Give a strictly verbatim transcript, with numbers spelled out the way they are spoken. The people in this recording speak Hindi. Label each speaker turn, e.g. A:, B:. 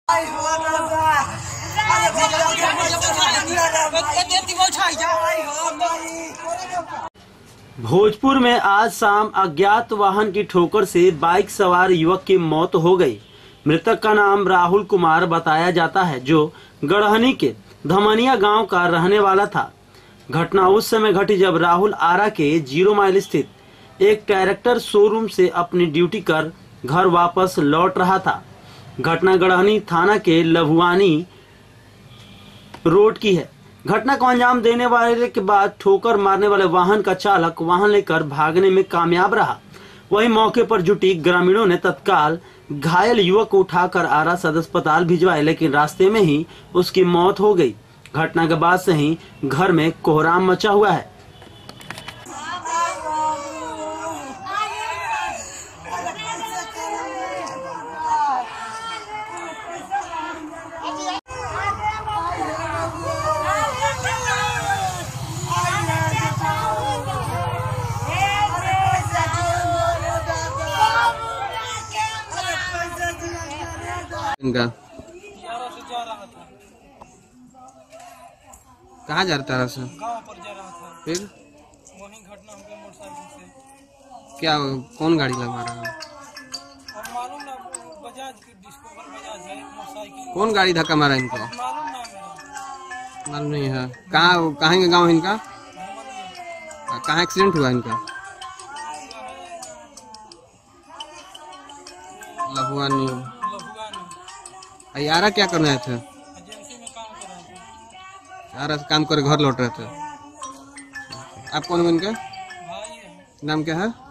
A: भोजपुर में आज शाम अज्ञात वाहन की ठोकर से बाइक सवार युवक की मौत हो गई। मृतक का नाम राहुल कुमार बताया जाता है, जो गढ़हनी के धमनिया गांव का रहने वाला था। घटना उस समय घटी जब राहुल आरा के जीरो माइल स्थित एक ट्रैक्टर शोरूम से अपनी ड्यूटी कर घर वापस लौट रहा था। घटना गढ़हनी थाना के लभुआनी रोड की है। घटना को अंजाम देने वाले के बाद ठोकर मारने वाले वाहन का चालक वाहन लेकर भागने में कामयाब रहा। वहीं मौके पर जुटी ग्रामीणों ने तत्काल घायल युवक को उठाकर आरा सदर अस्पताल भिजवाया, लेकिन रास्ते में ही उसकी मौत हो गई। घटना के बाद से ही घर में कोहराम मचा हुआ है।
B: इनका कहाँ जा रहा था?
C: गांव पर जा रहा था।
B: फिर
C: वहीं घटना हो गई मोटरसाइकिल से।
B: क्या कौन गाड़ी लगा रहा है?
C: अब मालूम ना, बजाज की डिस्कवर बजाज है मोटरसाइकिल।
B: कौन गाड़ी धक्का मारा इनको?
C: मालूम ना मेरा।
B: मालूम नहीं है। कहाँ कहाँ के गाँव है इनका? कहाँ एक्सीडेंट हुआ इनका? लभुआनी। यारा क्या करने आए थे?
C: एजेंसी में काम कर रहे थे।
B: यारा से काम कर घर लौट रहे थे। आप कौन हो इनका?
C: भाई है।
B: नाम क्या है?